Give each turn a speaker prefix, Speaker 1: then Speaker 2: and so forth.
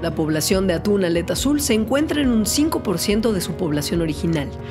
Speaker 1: La población de atún aleta azul se encuentra en un 5% de su población original.